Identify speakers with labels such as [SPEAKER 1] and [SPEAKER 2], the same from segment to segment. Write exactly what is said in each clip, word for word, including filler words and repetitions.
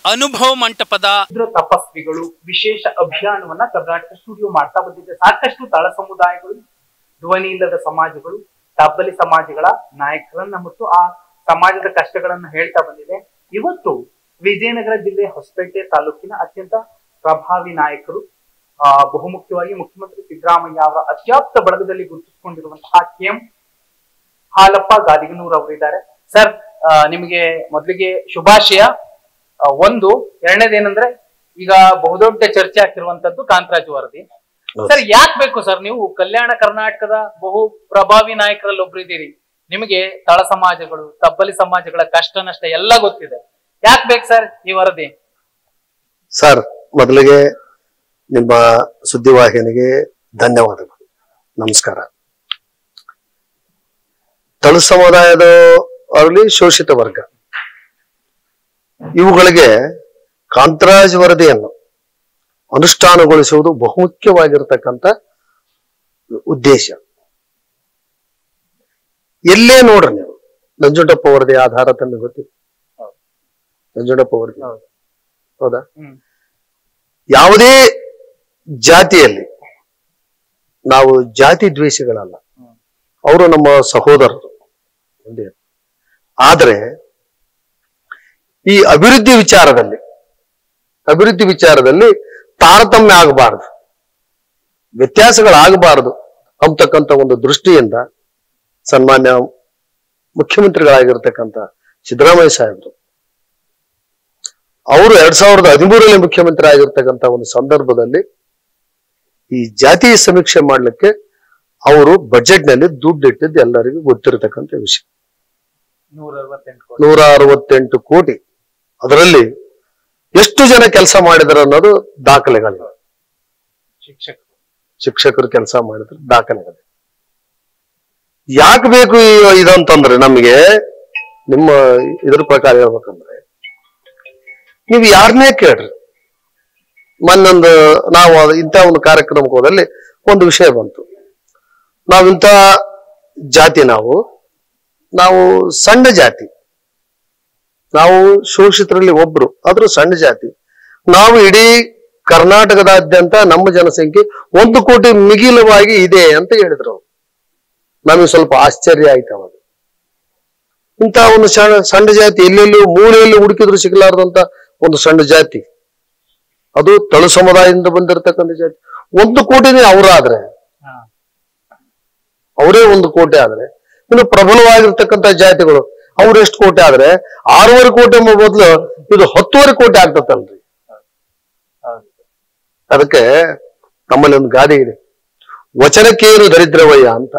[SPEAKER 1] ಅನುಭವ ಮಂಟಪದ
[SPEAKER 2] ತಪಸ್ವಿಗಳು ವಿಶೇಷ ಅಭಿಯಾನವನ್ನ ಕರ್ನಾಟಕ ಸ್ಟುಡಿಯೋ ಮಾಡ್ತಾ ಬಂದಿದೆ. ಸಾಕಷ್ಟು ತಳ ಸಮುದಾಯಗಳು, ಧ್ವನಿ ಇಲ್ಲದ ಸಮಾಜಗಳು, ತಬ್ಬಲಿ ಸಮಾಜಗಳ ನಾಯಕರನ್ನ ಮತ್ತು ಆ ಸಮಾಜದ ಕಷ್ಟಗಳನ್ನ ಹೇಳ್ತಾ ಬಂದಿದೆ. ಇವತ್ತು ವಿಜಯನಗರ ಜಿಲ್ಲೆ ಹೊಸಪೇಟೆ ತಾಲೂಕಿನ ಅತ್ಯಂತ ಪ್ರಭಾವಿ ನಾಯಕರು, ಆ ಬಹುಮುಖ್ಯವಾಗಿ ಮುಖ್ಯಮಂತ್ರಿ ಸಿದ್ದರಾಮಯ್ಯ ಅವರ ಅತ್ಯಾಪ್ತ ಬಳಗದಲ್ಲಿ ಗುರುತಿಸಿಕೊಂಡಿರುವಂತಹ ಕೆ ಎಂ ಹಾಲಪ್ಪ ಗಾದಿಗನೂರ್ ಅವರಿದ್ದಾರೆ. ಸರ್, ನಿಮಗೆ ಮೊದಲಿಗೆ ಶುಭಾಶಯ. ಒಂದು ಎರಡನೇದೇನಂದ್ರೆ, ಈಗ ಬಹುದೊಡ್ಡ ಚರ್ಚೆ ಆಗ್ತಿರುವಂತದ್ದು ಕಾಂತರಾಜ್ ವರದಿ. ಸರ್, ಯಾಕೆ ಬೇಕು ಸರ್? ನೀವು ಕಲ್ಯಾಣ ಕರ್ನಾಟಕದ ಬಹು ಪ್ರಭಾವಿ ನಾಯಕರಲ್ಲಿ ಒಬ್ರಿದ್ದೀರಿ. ನಿಮಗೆ ತಳ ಸಮಾಜಗಳು, ತಬ್ಬಲಿ ಸಮಾಜಗಳ ಕಷ್ಟ ನಷ್ಟ ಎಲ್ಲ ಗೊತ್ತಿದೆ. ಯಾಕೆ ಬೇಕು ಸರ್ ಈ ವರದಿ?
[SPEAKER 3] ಸರ್, ಮೊದಲಿಗೆ ನಿಮ್ಮ ಸುದ್ದಿವಾಹಿನಿಗೆ ಧನ್ಯವಾದಗಳು, ನಮಸ್ಕಾರ. ತಳ ಸಮುದಾಯದ ಅವರಲ್ಲಿ ಶೋಷಿತ ವರ್ಗ, ಇವುಗಳಿಗೆ ಕಾಂತರಾಜ್ ವರದಿಯನ್ನು ಅನುಷ್ಠಾನಗೊಳಿಸುವುದು ಬಹುಮುಖ್ಯವಾಗಿರತಕ್ಕಂಥ ಉದ್ದೇಶ. ಎಲ್ಲೇ ನೋಡ್ರಿ ನೀವು, ನಂಜುಂಡಪ್ಪ ವರದಿ ಆಧಾರ ತಮಗೆ ಗೊತ್ತಿದೆ. ನಂಜುಂಡಪ್ಪ ವರದಿ ಹೌದಾ? ಯಾವುದೇ ಜಾತಿಯಲ್ಲಿ ನಾವು ಜಾತಿ ದ್ವೇಷಗಳಲ್ಲ, ಅವರು ನಮ್ಮ ಸಹೋದರರು ಒಂದೇ. ಆದರೆ ಈ ಅಭಿವೃದ್ಧಿ ವಿಚಾರದಲ್ಲಿ ಅಭಿವೃದ್ಧಿ ವಿಚಾರದಲ್ಲಿ ತಾರತಮ್ಯ ಆಗಬಾರದು, ವ್ಯತ್ಯಾಸಗಳಾಗಬಾರದು ಅಂತಕ್ಕಂಥ ಒಂದು ದೃಷ್ಟಿಯಿಂದ ಸನ್ಮಾನ್ಯ ಮುಖ್ಯಮಂತ್ರಿಗಳಾಗಿರ್ತಕ್ಕಂಥ ಸಿದ್ದರಾಮಯ್ಯ ಸಾಹೇಬರು ಅವರು ಎರಡ್ ಸಾವಿರದ ಹದಿಮೂರರಲ್ಲಿ ಮುಖ್ಯಮಂತ್ರಿ ಆಗಿರ್ತಕ್ಕಂಥ ಒಂದು ಸಂದರ್ಭದಲ್ಲಿ ಈ ಜಾತಿ ಸಮೀಕ್ಷೆ ಮಾಡ್ಲಿಕ್ಕೆ ಅವರು ಬಜೆಟ್ ನಲ್ಲಿ ದುಡ್ಡು ಇಟ್ಟಿದ್ದು ಎಲ್ಲರಿಗೂ ಗೊತ್ತಿರತಕ್ಕಂಥ ವಿಷಯ. ನೂರ ಅರವತ್ತೆಂಟು ಕೋಟಿ. ಅದರಲ್ಲಿ ಎಷ್ಟು ಜನ ಕೆಲಸ ಮಾಡಿದ್ರು ಅನ್ನೋದು ದಾಖಲೆಗಳಿವೆ.
[SPEAKER 2] ಶಿಕ್ಷಕರು
[SPEAKER 3] ಶಿಕ್ಷಕರು ಕೆಲಸ ಮಾಡಿದ್ರು ದಾಖಲೆಗಳು. ಯಾಕೆ ಬೇಕು ಇದಂತಂದ್ರೆ, ನಮಗೆ ನಿಮ್ಮ ಇದ್ರ ಪ್ರಕಾರ ಹೇಳ್ಬೇಕಂದ್ರೆ, ನೀವು ಯಾರನ್ನೇ ಕೇಳ್ರಿ. ಮೊನ್ನೊಂದು ನಾವು ಇಂಥ ಒಂದು ಕಾರ್ಯಕ್ರಮಕ್ಕೆ ಹೋದಲ್ಲಿ ಒಂದು ವಿಷಯ ಬಂತು. ನಾವಿಂಥ ಜಾತಿ, ನಾವು ನಾವು ಸಣ್ಣ ಜಾತಿ, ನಾವು ಶೋಷಿತರಲ್ಲಿ ಒಬ್ರು, ಆದ್ರೂ ಸಣ್ಣ ಜಾತಿ. ನಾವು ಇಡೀ ಕರ್ನಾಟಕದಾದ್ಯಂತ ನಮ್ಮ ಜನಸಂಖ್ಯೆ ಒಂದು ಕೋಟಿ ಮಿಗಿಲವಾಗಿ ಇದೆ ಅಂತ ಹೇಳಿದ್ರು. ನಮಗೆ ಸ್ವಲ್ಪ ಆಶ್ಚರ್ಯ ಆಯ್ತು ಅವಾಗ. ಇಂಥ ಒಂದು ಸಣ್ಣ ಸಣ್ಣ ಜಾತಿ, ಎಲ್ಲೆಲ್ಲೂ ಮೂಲೆಯಲ್ಲಿ ಹುಡುಕಿದ್ರು ಸಿಗಲಾರದಂತ ಒಂದು ಸಣ್ಣ ಜಾತಿ, ಅದು ತಳು ಸಮುದಾಯದಿಂದ ಬಂದಿರತಕ್ಕಂಥ ಜಾತಿ. ಒಂದು ಕೋಟಿನೇ ಅವರಾದ್ರೆ, ಅವರೇ ಒಂದು ಕೋಟಿ ಆದ್ರೆ, ಇನ್ನು ಪ್ರಬಲವಾಗಿರ್ತಕ್ಕಂಥ ಜಾತಿಗಳು ಅವ್ರು ಎಷ್ಟು ಕೋಟಿ ಆದ್ರೆ, ಆರೂವರೆ ಕೋಟಿ ಎಂಬ ಬದಲು ಇದು ಹತ್ತುವರೆ ಕೋಟಿ ಆಗ್ತತ್ತಲ್ರಿ. ಅದಕ್ಕೆ ನಮ್ಮಲ್ಲಿ ಒಂದು ಗಾದೆ ಇದೆ, ವಚನಕ್ಕೇನು ದರಿದ್ರವಯ್ಯ ಅಂತ.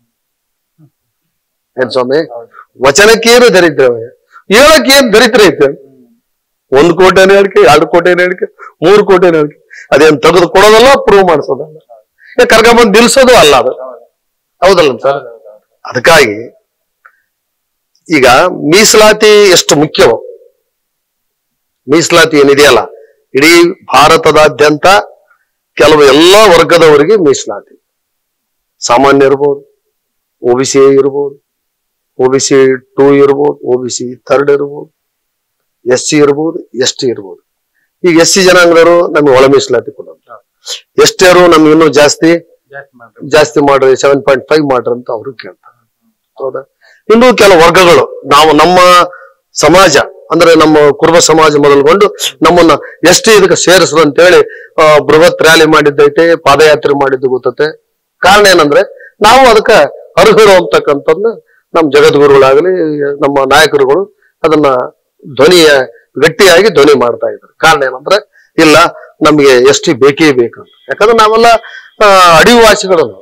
[SPEAKER 3] ಏನ್ ಸ್ವಾಮಿ? ವಚನಕ್ಕೇನು ದರಿದ್ರವಯ್ಯ, ಹೇಳಕ್ಕೇನು ದರಿದ್ರ ಐತೆ? ಒಂದು ಕೋಟಿ ಹೇಳಿಕೆ, ಎರಡು ಕೋಟಿ ಹೇಳಿಕೆ, ಮೂರು ಕೋಟಿ ಹೇಳಿಕೆ, ಅದೇನ್ ತೆಗೆದು ಕೊಡೋದಲ್ಲ, ಪ್ರೂವ್ ಮಾಡಿಸೋದಲ್ಲ, ಕರ್ಕೊಂಡ್ಬಂದು ನಿಲ್ಸೋದು ಅಲ್ಲ ಅದು. ಹೌದಲ್ಲ ಸರ್? ಅದಕ್ಕಾಗಿ ಈಗ ಮೀಸಲಾತಿ ಎಷ್ಟು ಮುಖ್ಯವೋ, ಮೀಸಲಾತಿ ಏನಿದೆಯಲ್ಲ, ಇಡೀ ಭಾರತದಾದ್ಯಂತ ಕೆಲವು ಎಲ್ಲ ವರ್ಗದವರಿಗೆ ಮೀಸಲಾತಿ. ಸಾಮಾನ್ಯ ಇರ್ಬೋದು, ಒ ಬಿ ಸಿ ಇರ್ಬೋದು, ಒ ಬಿ ಸಿ ಟೂ ಇರ್ಬೋದು, ಒ ಬಿ ಸಿ ಥರ್ಡ್ ಇರ್ಬೋದು, ಎಸ್ ಸಿ ಇರ್ಬೋದು, ಎಸ್ ಟಿ ಇರ್ಬೋದು. ಈಗ ಎಸ್ ಸಿ ಜನಾಂಗದವರು ನಮ್ಗೆ ಒಳ ಮೀಸಲಾತಿ ಕೊಡೋದು, ಎಸ್ ಟಿ ಅವರು ನಮ್ಗೆ ಇನ್ನೂ ಜಾಸ್ತಿ ಜಾಸ್ತಿ ಮಾಡ್ರಿ, ಸೆವೆನ್ ಪಾಯಿಂಟ್ ಫೈವ್ ಮಾಡ್ರಿ ಅಂತ ಅವರು ಕೇಳ್ತಾರೆ. ಹೌದಾ? ಇನ್ನೂ ಕೆಲವು ವರ್ಗಗಳು, ನಾವು ನಮ್ಮ ಸಮಾಜ ಅಂದ್ರೆ ನಮ್ಮ ಕುರುಬ ಸಮಾಜ ಮೊದಲುಗೊಂಡು ನಮ್ಮನ್ನ ಎಸ್ ಟಿ ಇದಕ್ಕೆ ಸೇರಿಸ್ರು ಅಂತೇಳಿ ಬೃಹತ್ ರ್ಯಾಲಿ ಮಾಡಿದ್ದೈತೆ, ಪಾದಯಾತ್ರೆ ಮಾಡಿದ್ದು ಗೊತ್ತತೆ. ಕಾರಣ ಏನಂದ್ರೆ, ನಾವು ಅದಕ್ಕೆ ಅರ್ಹರು ಅಂತಕ್ಕಂಥದ್ನ ನಮ್ಮ ಜಗದ್ಗುರುಗಳಾಗಲಿ ನಮ್ಮ ನಾಯಕರುಗಳು ಅದನ್ನ ಧ್ವನಿಯ ಗಟ್ಟಿಯಾಗಿ ಧ್ವನಿ ಮಾಡ್ತಾ ಇದ್ರು. ಕಾರಣ ಏನಂದ್ರೆ, ಇಲ್ಲ ನಮ್ಗೆ ಎಸ್ ಟಿ ಬೇಕೇ ಬೇಕಂತ. ಯಾಕಂದ್ರೆ ನಾವೆಲ್ಲ ಅಡಿವಾಸಿಗಳು, ನಾವು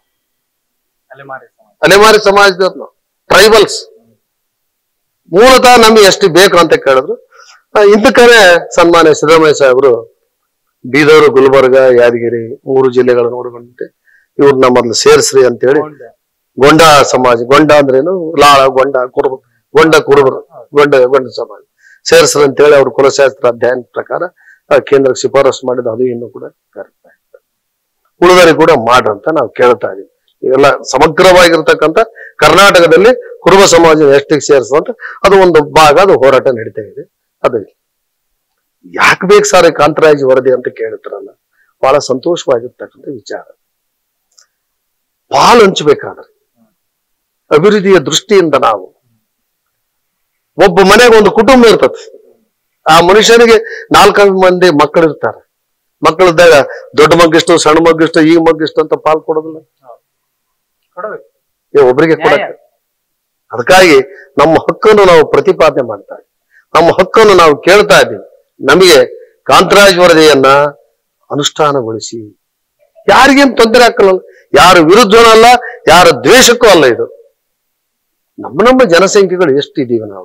[SPEAKER 3] ಅಲೆಮಾರಿ ಸಮಾಜದವ್ರು, ನಾವು ಟ್ರೈಬಲ್ಸ್. ಮೂಲತಃ ನಮ್ಗೆ ಎಷ್ಟು ಬೇಕು ಅಂತ ಕೇಳಿದ್ರು. ಇಂದಕ್ಕನೇ ಸನ್ಮಾನ್ಯ ಸಿದ್ದರಾಮಯ್ಯ ಸಾಹೇಬರು ಬೀದರ್, ಗುಲ್ಬರ್ಗ, ಯಾದಗಿರಿ ಮೂರು ಜಿಲ್ಲೆಗಳನ್ನು ನೋಡ್ಕೊಂಡೆ ಇವ್ರು ನಮ್ಮಲ್ಲಿ ಸೇರಿಸ್ರಿ ಅಂತೇಳಿ ಗೊಂಡ ಸಮಾಜ, ಗೊಂಡ ಅಂದ್ರೇನು, ಲಾಳ, ಗೊಂಡ, ಕುರುಬ, ಗೊಂಡ ಕುರುಬರು, ಗೊಂಡ ಗೊಂಡ ಸಮಾಜ ಸೇರಿಸ್ರಿ ಅಂತೇಳಿ ಅವ್ರ ಕುಲಶಾಸ್ತ್ರ ಅಧ್ಯಯನ ಪ್ರಕಾರ ಕೇಂದ್ರಕ್ಕೆ ಶಿಫಾರಸು ಮಾಡಿದ. ಅದು ಇನ್ನೂ ಕೂಡ ಕರೆಕ್ಟ್ ಆಯ್ತು. ಉಳಿದವರಿಗೆ ಕೂಡ ಮಾಡ್ರಂತ ನಾವು ಕೇಳ್ತಾ ಇದೀವಿ. ಎಲ್ಲ ಸಮಗ್ರವಾಗಿರ್ತಕ್ಕಂಥ ಕರ್ನಾಟಕದಲ್ಲಿ ಕುರುಬ ಸಮಾಜ ಎಷ್ಟಿಗೆ ಸೇರಿಸುವಂತ ಅದು ಒಂದು ಭಾಗ, ಅದು ಹೋರಾಟ ನಡೀತಾ ಇದೆ. ಅದು ಯಾಕೆ ಬೇಕು ಸರ್ ಕಾಂತರಾಜ್ ವರದಿ ಅಂತ ಕೇಳ್ತಾರಲ್ಲ, ಬಹಳ ಸಂತೋಷವಾಗಿರ್ತಕ್ಕಂಥ ವಿಚಾರ. ಪಾಲು ಹಂಚಬೇಕಾದ್ರೆ ಅಭಿವೃದ್ಧಿಯ ದೃಷ್ಟಿಯಿಂದ ನಾವು ಒಬ್ಬ ಮನೆಗೆ ಒಂದು ಕುಟುಂಬ ಇರ್ತದೆ, ಆ ಮನುಷ್ಯನಿಗೆ ನಾಲ್ಕೈದು ಮಂದಿ ಮಕ್ಕಳು ಇರ್ತಾರೆ. ಮಕ್ಕಳಿದ್ದಾಗ ದೊಡ್ಡ ಮಗ್ಗಿಷ್ಟು, ಸಣ್ಣ ಮಗ್ಗಿಷ್ಟು, ಈ ಮಗ್ಗಿಷ್ಟು ಅಂತ ಪಾಲ್ ಕೊಡೋದಿಲ್ಲ, ಒಬ್ಬರಿಗೆ ಕೊಡಕ್ಕೆ. ಅದಕ್ಕಾಗಿ ನಮ್ಮ ಹಕ್ಕನ್ನು ನಾವು ಪ್ರತಿಪಾದನೆ ಮಾಡ್ತಾ ಇದ್ದೀವಿ, ನಮ್ಮ ಹಕ್ಕನ್ನು ನಾವು ಕೇಳ್ತಾ ಇದ್ದೀವಿ. ನಮಗೆ ಕಾಂತರಾಜ್ ವರದಿಯನ್ನ ಅನುಷ್ಠಾನಗೊಳಿಸಿ. ಯಾರಿಗೇನು ತೊಂದರೆ ಹಾಕಲ್ಲ, ಯಾರ ವಿರುದ್ಧನಲ್ಲ, ಯಾರ ದ್ವೇಷಕ್ಕೂ ಅಲ್ಲ. ಇದು ನಮ್ಮ ನಮ್ಮ ಜನಸಂಖ್ಯೆಗಳು ಎಷ್ಟಿದ್ದೀವಿ ನಾವು,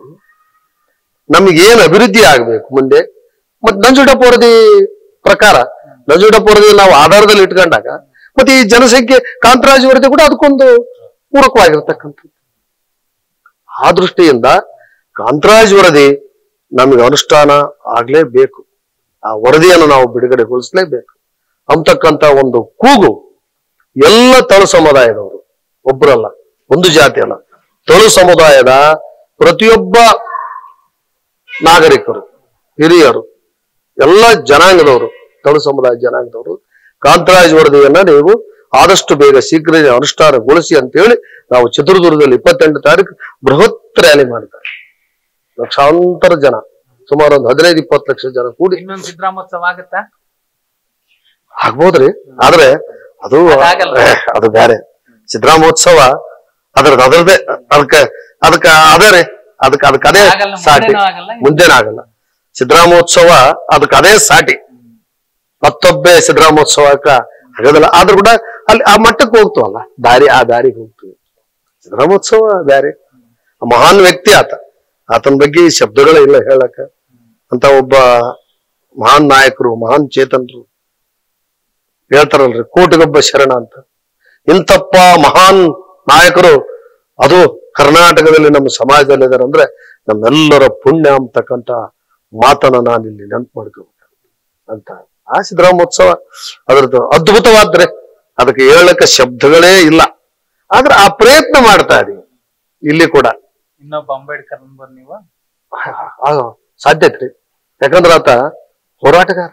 [SPEAKER 3] ನಮಗೇನು ಅಭಿವೃದ್ಧಿ ಆಗ್ಬೇಕು ಮುಂದೆ. ಮತ್ ನಂಜುಂಡಪ್ಪ ವರದಿ ಪ್ರಕಾರ, ನಂಜುಂಡಪ್ಪ ವರದಿ ನಾವು ಆಧಾರದಲ್ಲಿ ಇಟ್ಕೊಂಡಾಗ ಮತ್ತೆ ಈ ಜನಸಂಖ್ಯೆ ಕಾಂತರಾಜ್ ವರದಿ ಕೂಡ ಅದಕ್ಕೊಂದು ಪೂರಕವಾಗಿರ್ತಕ್ಕಂಥದ್ದು. ಆ ದೃಷ್ಟಿಯಿಂದ ಕಾಂತರಾಜ್ ವರದಿ ನಮಗೆ ಅನುಷ್ಠಾನ ಆಗ್ಲೇಬೇಕು, ಆ ವರದಿಯನ್ನು ನಾವು ಬಿಡುಗಡೆಗೊಳಿಸ್ಲೇಬೇಕು ಅಂತಕ್ಕಂಥ ಒಂದು ಕೂಗು ಎಲ್ಲ ತಳು ಸಮುದಾಯದವರು, ಒಬ್ಬರಲ್ಲ, ಒಂದು ಜಾತಿ ಅಲ್ಲ, ತಳು ಸಮುದಾಯದ ಪ್ರತಿಯೊಬ್ಬ ನಾಗರಿಕರು, ಹಿರಿಯರು, ಎಲ್ಲ ಜನಾಂಗದವರು, ತಳು ಸಮುದಾಯ ಜನಾಂಗದವರು ಕಾಂತರಾಜ್ ವರದಿಯನ್ನ ನೀವು ಆದಷ್ಟು ಬೇಗ ಶೀಘ್ರ ಅನುಷ್ಠಾನಗೊಳಿಸಿ ಅಂತೇಳಿ ನಾವು ಚಿತ್ರದುರ್ಗದಲ್ಲಿ ಇಪ್ಪತ್ತೆಂಟು ತಾರೀಕು ಬೃಹತ್ ರ್ಯಾಲಿ ಮಾಡ್ತಾರೆ. ಲಕ್ಷಾಂತರ ಜನ, ಸುಮಾರು ಒಂದು ಹದಿನೈದು ಇಪ್ಪತ್ತು ಲಕ್ಷ ಜನ ಕೂಡಿ
[SPEAKER 2] ಇನ್ನೊಂದು ಸಿದ್ದರಾಮೋತ್ಸವ ಆಗತ್ತಾ?
[SPEAKER 3] ಆಗ್ಬೋದ್ರಿ, ಆದ್ರೆ ಅದು ಅದು ಬೇರೆ. ಸಿದ್ದರಾಮೋತ್ಸವ ಅದ್ರದ್ದು ಅದರದೇ, ಅದಕ್ಕೆ ಅದಕ್ಕೆ ಅದೇ ರೀ, ಅದಕ್ಕೆ ಅದಕ್ಕೆ ಅದೇ ಸಾಟಿ, ಮುಂದೇನಾಗಲ್ಲ. ಸಿದ್ದರಾಮೋತ್ಸವ ಅದಕ್ಕೆ ಅದೇ ಸಾಟಿ, ಮತ್ತೊಬ್ಬೆ ಸಿದ್ದರಾಮೋತ್ಸವಕ್ಕ ಆಗೋದಿಲ್ಲ. ಆದ್ರೂ ಕೂಡ ಅಲ್ಲಿ ಆ ಮಟ್ಟಕ್ಕೆ ಹೋಗ್ತವಲ್ಲ, ದಾರಿ ಆ ದಾರಿಗೆ ಹೋಗ್ತೀವಿ. ಸಿದ್ದರಾಮೋತ್ಸವ ಬೇರೆ, ಮಹಾನ್ ವ್ಯಕ್ತಿ ಆತ, ಆತನ ಬಗ್ಗೆ ಶಬ್ದಗಳೇ ಇಲ್ಲ ಹೇಳಕ್ಕ. ಅಂತ ಒಬ್ಬ ಮಹಾನ್ ನಾಯಕರು, ಮಹಾನ್ ಚೇತನರು ಹೇಳ್ತಾರಲ್ರಿ, ಕೋಟಿಗೊಬ್ಬ ಶರಣ ಅಂತ. ಇಂಥಪ್ಪ ಮಹಾನ್ ನಾಯಕರು ಅದು ಕರ್ನಾಟಕದಲ್ಲಿ ನಮ್ಮ ಸಮಾಜದಲ್ಲಿ ಇದಾರೆ ಅಂದ್ರೆ ನಮ್ಮೆಲ್ಲರ ಪುಣ್ಯ ಅಂತಕ್ಕಂಥ ಮಾತನ್ನ ನಾನು ಇಲ್ಲಿ ನೆನಪು ಮಾಡ್ಕೋಬೇಕು ಅಂತ. ಆ ಸಿದ್ದರಾಮೋತ್ಸವ ಅದ್ರದ್ದು ಅದ್ಭುತವಾದ್ರೆ ಅದಕ್ಕೆ ಹೇಳಕ್ಕೆ ಶಬ್ದಗಳೇ ಇಲ್ಲ. ಆದ್ರೆ ಆ ಪ್ರಯತ್ನ ಮಾಡ್ತಾ ಇದೀವಿ ಇಲ್ಲಿ ಕೂಡ.
[SPEAKER 2] ಇನ್ನೊಬ್ಬ ಅಂಬೇಡ್ಕರ್ ನೀವು
[SPEAKER 3] ಸಾಧ್ಯತೆ ರೀ, ಯಾಕಂದ್ರೆ ಆತ ಹೋರಾಟಗಾರ,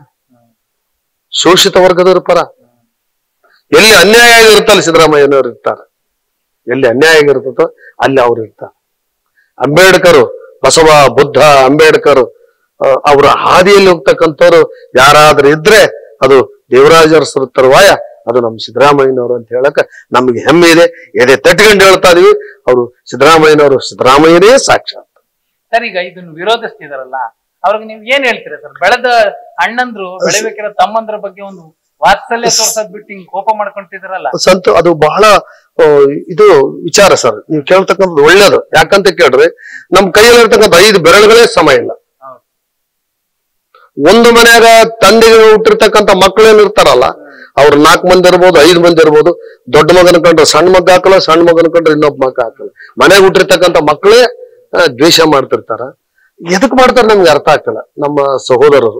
[SPEAKER 3] ಶೋಷಿತ ವರ್ಗದವ್ರ ಪರ. ಎಲ್ಲಿ ಅನ್ಯಾಯ ಆಗಿರುತ್ತಲ್ಲ ಸಿದ್ದರಾಮಯ್ಯನವ್ರು ಇರ್ತಾರ, ಎಲ್ಲಿ ಅನ್ಯಾಯ ಆಗಿರ್ತದೋ ಅಲ್ಲಿ ಅವ್ರು ಇರ್ತಾರೆ. ಅಂಬೇಡ್ಕರ್, ಬಸವ, ಬುದ್ಧ, ಅಂಬೇಡ್ಕರ್ ಅವರ ಹಾದಿಯಲ್ಲಿ ಹೋಗ್ತಕ್ಕಂಥವ್ರು ಯಾರಾದ್ರೂ ಇದ್ರೆ ಅದು ದೇವರಾಜ ಅರಸರ ತರುವಾಯ ಅದು ನಮ್ಮ ಸಿದ್ದರಾಮಯ್ಯನವರು ಅಂತ ಹೇಳಕ ನಮ್ಗೆ ಹೆಮ್ಮೆ ಇದೆ. ಎದೆ ತಟ್ಕೊಂಡು ಹೇಳ್ತಾ ಇದೀವಿ, ಅವರು ಸಿದ್ದರಾಮಯ್ಯನವರು, ಸಿದ್ದರಾಮಯ್ಯನೇ ಸಾಕ್ಷಾತ್.
[SPEAKER 2] ಸರ್, ಈಗ ಇದನ್ನು ವಿರೋಧಿಸ್ತಿದಾರಲ್ಲ, ಅವ್ರಿಗೆ ನೀವು ಏನ್ ಹೇಳ್ತೀರಾ ಸರ್? ಬೆಳೆದ ಅಣ್ಣಂದ್ರು, ಬೆಳಿಬೇಕಿರೋ ತಮ್ಮಂದ್ರ ಬಗ್ಗೆ ಒಂದು ವಾತ್ಸಲ್ಯ ತೋರ್ಸದ್ ಬಿಟ್ಟು ಹಿಂಗ್ ಕೋಪ ಮಾಡ್ಕೊಂತಿದಾರಲ್ಲ.
[SPEAKER 3] ಸಂತು ಅದು ಬಹಳ ಇದು ವಿಚಾರ ಸರ್, ನೀವು ಕೇಳ್ತಕ್ಕಂಥದ್ದು ಒಳ್ಳೇದು. ಯಾಕಂತ ಕೇಳ್ರಿ, ನಮ್ ಕೈಯಲ್ಲಿ ಇರ್ತಕ್ಕಂಥ ಐದು ಬೆರಳುಗಳೇ ಸಮ ಇಲ್ಲ. ಒಂದು ಮನ್ಯಾಗ ತಂದೆಗೆ ಹುಟ್ಟಿರ್ತಕ್ಕಂಥ ಮಕ್ಕಳೇನು ಇರ್ತಾರಲ್ಲ, ಅವ್ರು ನಾಲ್ಕು ಮಂದಿ ಇರ್ಬೋದು, ಐದು ಮಂದಿ ಇರ್ಬೋದು. ದೊಡ್ಡ ಮಗನ ಕಂಡ್ರೆ ಸಣ್ಣ ಮಗ ಹಾಕಲ್ಲ, ಸಣ್ಣ ಮಗನ ಕಂಡ್ರೆ ಇನ್ನೊಬ್ಬ ಮಗ ಹಾಕಲ್ಲ. ಮನೆಗೆ ಹುಟ್ಟಿರ್ತಕ್ಕಂಥ ಮಕ್ಕಳೇ ದ್ವೇಷ ಮಾಡ್ತಿರ್ತಾರ. ಎದಕ್ ಮಾಡ್ತಾರ ನಮ್ಗೆ ಅರ್ಥ ಆಗ್ತಲ್ಲ. ನಮ್ಮ ಸಹೋದರರು,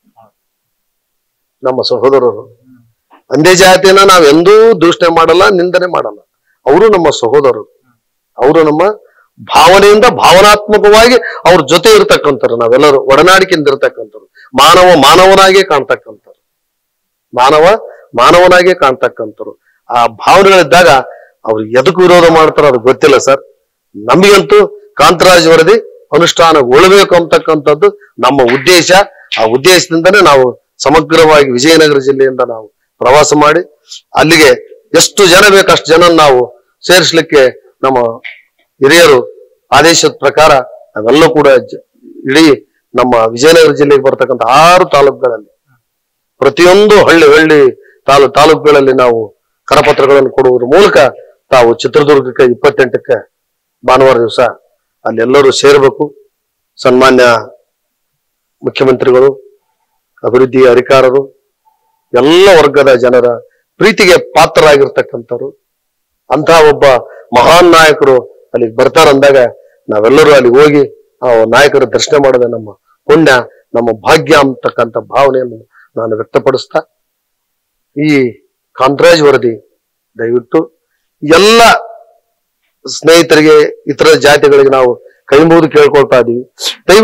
[SPEAKER 3] ನಮ್ಮ ಸಹೋದರರು ಒಂದೇ ಜಾತಿಯನ್ನ ನಾವೆಂದೂ ದೂಷಣೆ ಮಾಡಲ್ಲ, ನಿಂದನೆ ಮಾಡಲ್ಲ. ಅವರು ನಮ್ಮ ಸಹೋದರರು, ಅವರು ನಮ್ಮ ಭಾವನೆಯಿಂದ ಭಾವನಾತ್ಮಕವಾಗಿ ಅವ್ರ ಜೊತೆ ಇರ್ತಕ್ಕಂಥವ್ರು. ನಾವೆಲ್ಲರೂ ಒಡನಾಡಿಕೆಯಿಂದ ಇರ್ತಕ್ಕಂಥವ್ರು, ಮಾನವ ಮಾನವನಾಗೆ ಕಾಣ್ತಕ್ಕಂಥವ್ರು, ಮಾನವ ಮಾನವನಾಗೆ ಕಾಣ್ತಕ್ಕಂಥವ್ರು. ಆ ಭಾವನೆಗಳಿದ್ದಾಗ ಅವ್ರು ಎದಕ್ ವಿರೋಧ ಮಾಡ್ತಾರೋ ಅದು ಗೊತ್ತಿಲ್ಲ ಸರ್. ನಮಗಂತೂ ಕಾಂತರಾಜ್ ವರದಿ ಅನುಷ್ಠಾನಗೊಳ್ಳಬೇಕು ಅಂತಕ್ಕಂಥದ್ದು ನಮ್ಮ ಉದ್ದೇಶ. ಆ ಉದ್ದೇಶದಿಂದನೇ ನಾವು ಸಮಗ್ರವಾಗಿ ವಿಜಯನಗರ ಜಿಲ್ಲೆಯಿಂದ ನಾವು ಪ್ರವಾಸ ಮಾಡಿ ಅಲ್ಲಿಗೆ ಎಷ್ಟು ಜನ ಬೇಕು ಅಷ್ಟು ಜನ ನಾವು ಸೇರಿಸ್ಲಿಕ್ಕೆ ನಮ್ಮ ಹಿರಿಯರು ಆದೇಶದ ಪ್ರಕಾರ ನಾವೆಲ್ಲೂ ಕೂಡ ಇಡೀ ನಮ್ಮ ವಿಜಯನಗರ ಜಿಲ್ಲೆಗೆ ಬರ್ತಕ್ಕಂಥ ಆರು ತಾಲೂಕುಗಳಲ್ಲಿ ಪ್ರತಿಯೊಂದು ಹಳ್ಳಿ ಹಳ್ಳಿ ತಾಲೂ ತಾಲೂಕುಗಳಲ್ಲಿ ನಾವು ಕರಪತ್ರಗಳನ್ನು ಕೊಡುವುದರ ಮೂಲಕ ತಾವು ಚಿತ್ರದುರ್ಗಕ್ಕೆ ಇಪ್ಪತ್ತೆಂಟಕ್ಕೆ ಭಾನುವಾರ ದಿವಸ ಅಲ್ಲೆಲ್ಲರೂ ಸೇರಬೇಕು. ಸನ್ಮಾನ್ಯ ಮುಖ್ಯಮಂತ್ರಿಗಳು, ಅಭಿವೃದ್ಧಿ ಅಧಿಕಾರರು, ಎಲ್ಲ ವರ್ಗದ ಜನರ ಪ್ರೀತಿಗೆ ಪಾತ್ರರಾಗಿರ್ತಕ್ಕಂಥವ್ರು, ಅಂತಹ ಒಬ್ಬ ಮಹಾನ್ ನಾಯಕರು ಅಲ್ಲಿಗೆ ಬರ್ತಾರಂದಾಗ ನಾವೆಲ್ಲರೂ ಅಲ್ಲಿಗೆ ಹೋಗಿ ಆ ನಾಯಕರ ದರ್ಶನ ಮಾಡೋದೇ ನಮ್ಮ ಪುಣ್ಯ, ನಮ್ಮ ಭಾಗ್ಯ ಅಂತಕ್ಕಂಥ ಭಾವನೆಯನ್ನು ನಾನು ವ್ಯಕ್ತಪಡಿಸ್ತಾ ಈ ಕಾಂತರಾಜ್ ವರದಿ ದಯವಿಟ್ಟು ಎಲ್ಲ ಸ್ನೇಹಿತರಿಗೆ, ಇತರ ಜಾತಿಗಳಿಗೆ ನಾವು ಕೈ ಮುಗಿದು ಕೇಳ್ಕೊಳ್ತಾ ಇದೀವಿ. ದಯವಿಟ್ಟು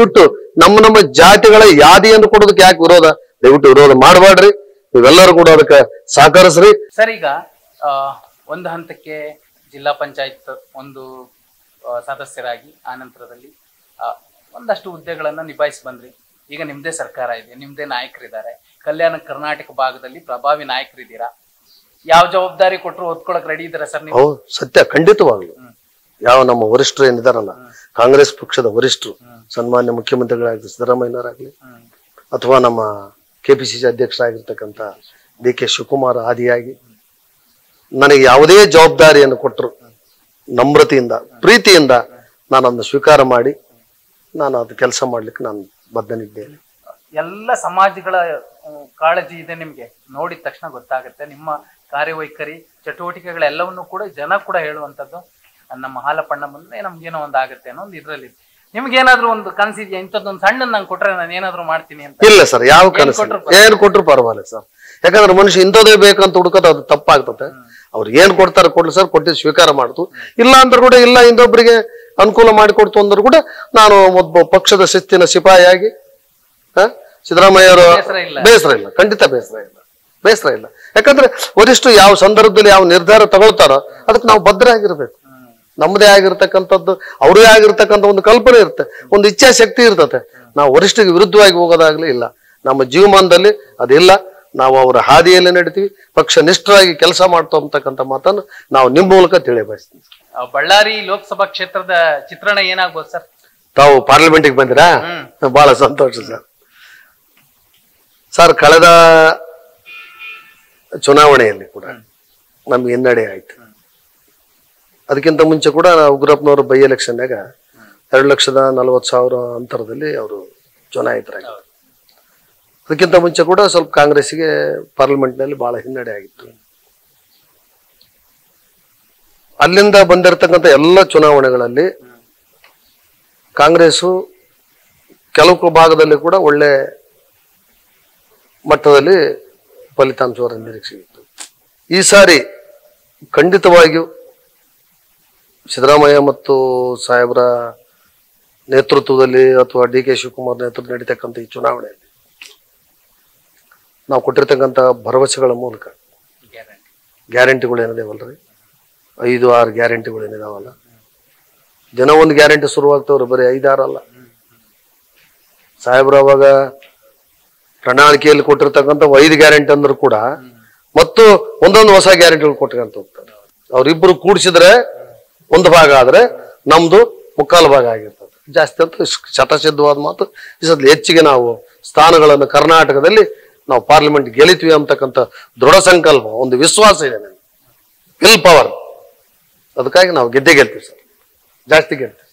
[SPEAKER 3] ನಮ್ಮ ನಮ್ಮ ಜಾತಿಗಳ ಯಾದಿಯನ್ನು ಕೊಡೋದಕ್ಕೆ ಯಾಕೆ ವಿರೋಧ? ದಯವಿಟ್ಟು ವಿರೋಧ ಮಾಡಬೇಡ್ರಿ, ನೀವೆಲ್ಲರೂ ಕೂಡ ಅದಕ್ಕೆ ಸಹಕರಿಸ್ರಿ.
[SPEAKER 2] ಸರ್, ಈಗ ಒಂದು ಹಂತಕ್ಕೆ ಜಿಲ್ಲಾ ಪಂಚಾಯತ್ ಒಂದು ಸದಸ್ಯರಾಗಿ ಆ ನಂತರದಲ್ಲಿ ಒಂದಷ್ಟು ಹುದ್ದೆಗಳನ್ನ ನಿಭಾಯಿಸಿ ಬಂದ್ರಿ. ಈಗ ನಿಮ್ದೇ ಸರ್ಕಾರ ಇದೆ, ನಿಮ್ದೇ ನಾಯಕರಿದ್ದಾರೆ, ಕಲ್ಯಾಣ ಕರ್ನಾಟಕ ಭಾಗದಲ್ಲಿ ಪ್ರಭಾವಿ ನಾಯಕರಿದ್ದೀರಾ. ಯಾವ ಜವಾಬ್ದಾರಿ ಕೊಟ್ಟರು ಹೊತ್ಕೊಳಕ್ ರೆಡಿ ಇದ್ದೀರಾ ಸರ್ ನೀವು?
[SPEAKER 3] ಸತ್ಯ, ಖಂಡಿತವಾಗ್ಲು. ಯಾವ ನಮ್ಮ ವರಿಷ್ಠರು ಏನಿದಾರಲ್ಲ, ಕಾಂಗ್ರೆಸ್ ಪಕ್ಷದ ವರಿಷ್ಠರು, ಸನ್ಮಾನ್ಯ ಮುಖ್ಯಮಂತ್ರಿಗಳಾಗಿರ್ತಾರೆ ಸಿದ್ದರಾಮಯ್ಯನವರಾಗ್ಲಿ, ಅಥವಾ ನಮ್ಮ ಕೆಪಿಸಿಸಿ ಅಧ್ಯಕ್ಷರಾಗಿರ್ತಕ್ಕಂಥ ಡಿ ಕೆ ಶಿವಕುಮಾರ್ ಆದಿಯಾಗಿ ನನಗೆ ಯಾವುದೇ ಜವಾಬ್ದಾರಿಯನ್ನು ಕೊಟ್ಟರು ನಮ್ರತೆಯಿಂದ ಪ್ರೀತಿಯಿಂದ ನಾನು ಅದನ್ನು ಸ್ವೀಕಾರ ಮಾಡಿ ನಾನು ಅದು ಕೆಲಸ ಮಾಡ್ಲಿಕ್ಕೆ ನಾನು ಬದ್ಧನಿದ್ದೇನೆ.
[SPEAKER 2] ಎಲ್ಲ ಸಮಾಜಗಳ ಕಾಳಜಿ ಇದೆ ನಿಮ್ಗೆ, ನೋಡಿದ ತಕ್ಷಣ ಗೊತ್ತಾಗುತ್ತೆ. ನಿಮ್ಮ ಕಾರ್ಯವೈಖರಿ ಚಟುವಟಿಕೆಗಳೆಲ್ಲವನ್ನೂ ಕೂಡ ಜನ ಕೂಡ ಹೇಳುವಂಥದ್ದು, ನಮ್ಮ ಹಾಲಪ್ಪಣ್ಣ ಬಂದ್ರೆ ನಮ್ಗೇನೋ ಒಂದು ಆಗುತ್ತೆ ಅನ್ನೋ ಒಂದು ಇದ್ರಲ್ಲಿ. ನಿಮ್ಗೇನಾದ್ರೂ ಒಂದು ಕನಸಿದ್ಯಾ, ಇಂಥದ್ದೊಂದು ಸಣ್ಣ ನಂಗೆ ಕೊಟ್ರೆ ನಾನು ಏನಾದ್ರು ಮಾಡ್ತೀನಿ ಅಂತ?
[SPEAKER 3] ಇಲ್ಲ ಸರ್, ಯಾವ ಕನಸು ಏನ್ ಕೊಟ್ರು ಪರವಾಗಿಲ್ಲ ಸರ್. ಯಾಕಂದ್ರೆ ಮನುಷ್ಯ ಇಂಥದೇ ಬೇಕಂತ ಹುಡುಕೋದು ಅದು ತಪ್ಪಾಗ್ತದೆ. ಅವ್ರು ಏನ್ ಕೊಡ್ತಾರೆ ಕೊಡ್ಲಿ ಸರ್, ಕೊಟ್ಟಿದ್ದು ಸ್ವೀಕಾರ ಮಾಡ್ತು. ಇಲ್ಲ ಅಂದ್ರೆ ಕೂಡ ಇಲ್ಲ, ಇನ್ನೊಬ್ಬರಿಗೆ ಅನುಕೂಲ ಮಾಡಿಕೊಡ್ತು ಅಂದ್ರು ಕೂಡ ನಾನು ಒಬ್ಬ ಪಕ್ಷದ ಶಿಸ್ತಿನ ಸಿಪಾಯಿಯಾಗಿ ಹ ಸಿದ್ದರಾಮಯ್ಯ ಅವರು ಬೇಸರ ಇಲ್ಲ, ಖಂಡಿತ ಬೇಸರ ಇಲ್ಲ, ಬೇಸರ ಇಲ್ಲ. ಯಾಕಂದ್ರೆ ವರಿಷ್ಠರು ಯಾವ ಸಂದರ್ಭದಲ್ಲಿ ಯಾವ ನಿರ್ಧಾರ ತಗೊಳ್ತಾರೋ ಅದಕ್ಕೆ ನಾವು ಬದ್ಧರಾಗಿರ್ಬೇಕು. ನಮ್ಮದೇ ಆಗಿರ್ತಕ್ಕಂಥದ್ದು, ಅವ್ರದೇ ಆಗಿರ್ತಕ್ಕಂಥ ಒಂದು ಕಲ್ಪನೆ ಇರುತ್ತೆ, ಒಂದು ಇಚ್ಛಾಶಕ್ತಿ ಇರ್ತದೆ. ನಾವು ವರಿಷ್ಠರಿಗೆ ವಿರುದ್ಧವಾಗಿ ಹೋಗೋದಾಗ್ಲಿ ಇಲ್ಲ, ನಮ್ಮ ಜೀವಮಾನದಲ್ಲಿ ಅದಿಲ್ಲ. ನಾವು ಅವರ ಹಾದಿಯಲ್ಲಿ ನಡೀತೀವಿ, ಪಕ್ಷ ನಿಷ್ಠರಾಗಿ ಕೆಲಸ ಮಾಡ್ತಾ ಅಂತಕ್ಕಂಥ ಮಾತನ್ನು ನಾವು ನಿಮ್ಮ ಮೂಲಕ ತಿಳಿ ಬಯಸ್ತೀವಿ.
[SPEAKER 2] ಬಳ್ಳಾರಿ ಲೋಕಸಭಾ ಕ್ಷೇತ್ರದ ಚಿತ್ರಣ ಏನಾಗ್ಬೋದು ಸರ್?
[SPEAKER 3] ತಾವು ಪಾರ್ಲಿಮೆಂಟ್ಗೆ ಬಂದಿರಾ? ಬಹಳ ಸಂತೋಷ ಸರ್. ಸರ್, ಕಳೆದ ಚುನಾವಣೆಯಲ್ಲಿ ಕೂಡ ನಮ್ಗೆ ಹಿನ್ನಡೆ ಆಯ್ತು. ಅದಕ್ಕಿಂತ ಮುಂಚೆ ಕೂಡ ಉಗ್ರಪ್ಪನವರು ಬೈ ಎಲೆಕ್ಷನ್ಯಾಗ ಎರಡು ಲಕ್ಷದ ನಲವತ್ತು ಸಾವಿರ ಅಂತರದಲ್ಲಿ ಅವರು ಚುನಾಯಿತರಾಗಿದ್ರು. ಅದಕ್ಕಿಂತ ಮುಂಚೆ ಕೂಡ ಸ್ವಲ್ಪ ಕಾಂಗ್ರೆಸ್ಗೆ ಪಾರ್ಲಿಮೆಂಟ್ನಲ್ಲಿ ಬಹಳ ಹಿನ್ನಡೆ ಆಗಿತ್ತು. ಅಲ್ಲಿಂದ ಬಂದಿರತಕ್ಕಂಥ ಎಲ್ಲ ಚುನಾವಣೆಗಳಲ್ಲಿ ಕಾಂಗ್ರೆಸ್ಸು ಕೆಲವು ಭಾಗದಲ್ಲಿ ಕೂಡ ಒಳ್ಳೆ ಮಟ್ಟದಲ್ಲಿ ಫಲಿತಾಂಶವನ್ನು ನಿರೀಕ್ಷೆಯಿತ್ತು. ಈ ಸಾರಿ ಖಂಡಿತವಾಗಿಯೂ ಸಿದ್ದರಾಮಯ್ಯ ಮತ್ತು ಸಾಹೇಬರ ನೇತೃತ್ವದಲ್ಲಿ ಅಥವಾ ಡಿ ಕೆ ಶಿವಕುಮಾರ್ ನೇತೃತ್ವ ನಡೀತಕ್ಕಂಥ ಈ ಚುನಾವಣೆಯಲ್ಲಿ ನಾವು ಕೊಟ್ಟಿರ್ತಕ್ಕಂಥ ಭರವಸೆಗಳ ಮೂಲಕ ಗ್ಯಾರಂಟಿಗಳು ಏನಿದಾವಲ್ರಿ, ಐದು ಆರು ಗ್ಯಾರಂಟಿಗಳು ಏನಿದಾವಲ್ಲ, ದಿನ ಒಂದು ಗ್ಯಾರಂಟಿ ಶುರುವಾಗ್ತವ್ರಿ, ಬರೀ ಐದಾರಲ್ಲ. ಸಾಹೇಬ್ರು ಅವಾಗ ಪ್ರಣಾಳಿಕೆಯಲ್ಲಿ ಕೊಟ್ಟಿರ್ತಕ್ಕಂಥ ಐದು ಗ್ಯಾರಂಟಿ ಅಂದ್ರೂ ಕೂಡ ಮತ್ತು ಒಂದೊಂದು ಹೊಸ ಗ್ಯಾರಂಟಿಗಳು ಕೊಟ್ಕೊಂತ ಹೋಗ್ತಾರೆ. ಅವ್ರಿಬ್ರು ಕೂಡಿಸಿದ್ರೆ ಒಂದು ಭಾಗ ಆದ್ರೆ ನಮ್ದು ಮುಕ್ಕಾಲು ಭಾಗ ಆಗಿರ್ತದೆ. ಜಾಸ್ತಿ ಅಂತ ಶತಸಿದ್ಧವಾದ ಮಾತು. ಈ ಸದ್ಯ ಹೆಚ್ಚಿಗೆ ನಾವು ಸ್ಥಾನಗಳನ್ನು ಕರ್ನಾಟಕದಲ್ಲಿ ನಾವು ಪಾರ್ಲಿಮೆಂಟ್ ಗೆಲ್ಲಿತೀವಿ ಅಂತಕ್ಕಂಥ ದೃಢ ಸಂಕಲ್ಪ, ಒಂದು ವಿಶ್ವಾಸ ಇದೆ ನನಗೆ, ವಿಲ್ ಪವರ್. ಅದಕ್ಕಾಗಿ ನಾವು ಗೆದ್ದೆ ಗೆಲ್ತೀವಿ ಸರ್, ಜಾಸ್ತಿ ಗೆಲ್ತೀವಿ.